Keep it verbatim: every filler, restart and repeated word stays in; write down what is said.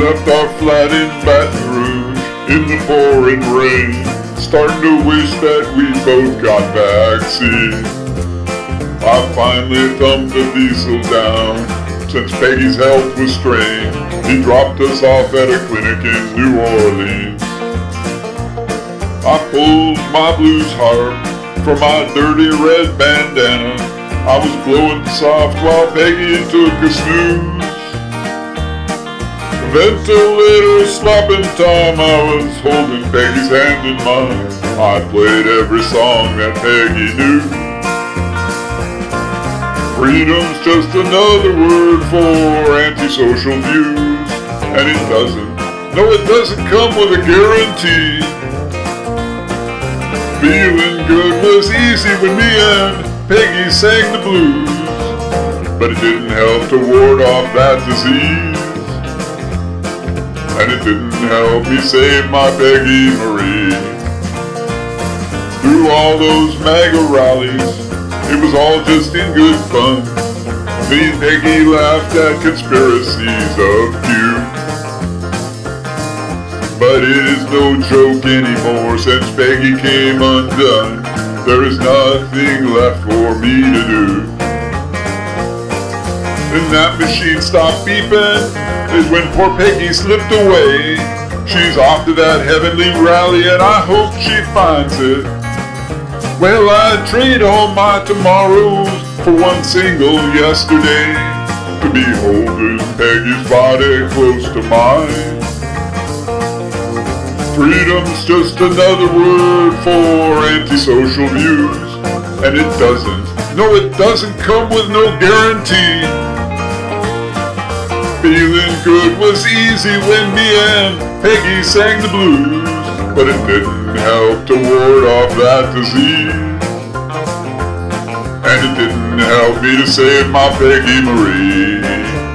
left our flat in Baton Rouge in the pouring rain, starting to wish that we both got vaccine. I finally thumbed the diesel down, since Peggy's health was strained. He dropped us off at a clinic in New Orleans. I pulled my blues harp from my dirty red bandana. I was blowing soft while Peggy took a snooze. Ventilator slopping time, I was holding Peggy's hand in mine. I played every song that Peggy knew. Freedom's just another word for antisocial views, and it doesn't, no it doesn't come with a guarantee. Feeling good was easy when me and Peggy sang the blues, but it didn't help to ward off that disease. And it didn't help me save my Peggy Marie. Through all those MAGA rallies, it was all just in good fun. Me and Peggy laughed at conspiracies of Q. But it is no joke anymore since Peggy came undone. There is nothing left for me to do. And that machine stopped beeping is when poor Peggy slipped away. She's off to that heavenly rally and I hope she finds it. Well, I'd trade all my tomorrows for one single yesterday, to be holding Peggy's body close to mine. Freedom's just another word for antisocial views, and it doesn't, no it doesn't come with no guarantee. Feeling good was easy when me and Peggy sang the blues, but it didn't help to ward off that disease. And it didn't help me to save my Peggy Marie.